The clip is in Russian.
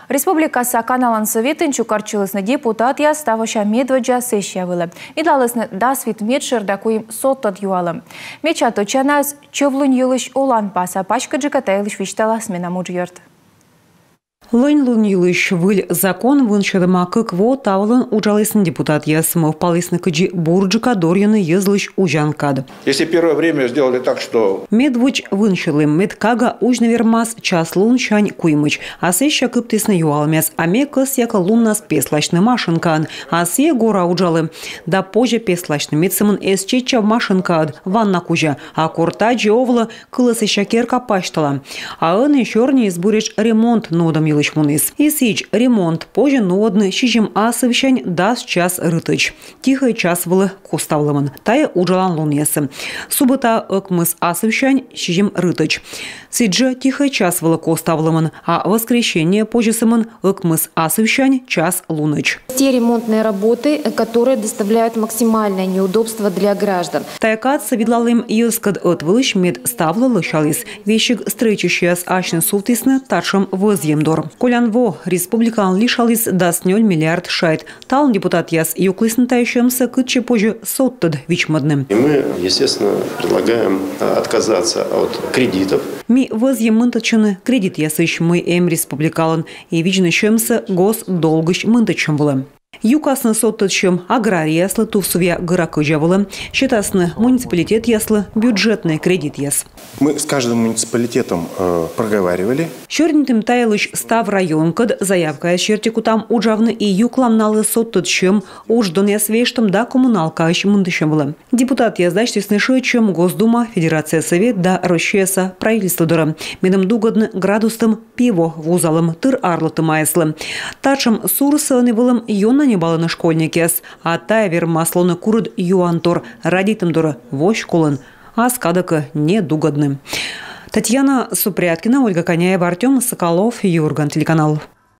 Республика Саканалан Советын чукарчылысны депутат я ставаща медведжа сессия вылы. Идалысны дасвит медшир да куим соттад юалым. Меча точанас чевлун юлыш олан паса пачка джикатайлыш вишталасмена муджьерт. Лынь юлыш выль закон выншырма кво тавлын ужалысын депутат ясымов палысны кыджи бурджика дорьяны езлыш ужанкад. Если первое время сделали так, что... Медвуч выншылым медкага ужнавермас час лун шань куймыч, а сеща кыптысны юалмяс, а мекас яка луннас песлачны машинкан, а се гора ужалы. Да позже песлачны медсымын эсчеча машинкад, ванна кужа, а корта джиовла кылысы шакерка паштала. А ын ещорни избурич ремонт нодам юлыш мунис. И сич ремонт позже нодны щижим асывщань даст час рытыч. Тихой час вылы коставлымын. Тая ужалан лунесы. Суббота ыкмыс асывщань щижим рытыч. Сиджа тихой час вылы коставлымын, а воскресенье позже сымын ыкмыс асывщань час луныч. Те ремонтные работы, которые доставляют максимальное неудобство для граждан. Таякат савидлалым юскад от вылыш мед ставла лышалис. Вещик стрычущая с ашны суфтисны таршым возьемдор. Колянво республикан лишалис даст 0 миллиард шайт. Талн депутат яс юклысны тающемся кытче позже соттад вичмадным. И мы, естественно, предлагаем отказаться от кредитов. Ми возьемынтачыны кредит ясыш мы республикалан и вичнышемся госдолгыш мынтачым вылым. Юкасны соттачым аграрий яслы туфсувя гыракыжа вылым, считасны муниципалитет яслы бюджетный кредит яс. Мы с каждым муниципалитетом проговаривали. Щорнитым таялыш став район кад заявка чертикутам уджавны и юкламналы соттачым уждон ясвештым да коммуналка ащ мындышым вылым. Депутат яздачтесны шычым Госдума, Федерация Совет да Рощеса правительство дыры. Медым дугадны градустым пиво вузалым тыр арлытым айслым. Тачым сурсыны вылым йонна не баланы школьникес, а тая вермаслоны курыд юантор радитым дыры вощ колын, а скадыка недугадным. Татьяна Супряткина, Ольга Коняева, Артем Соколов, Юрган, телеканал.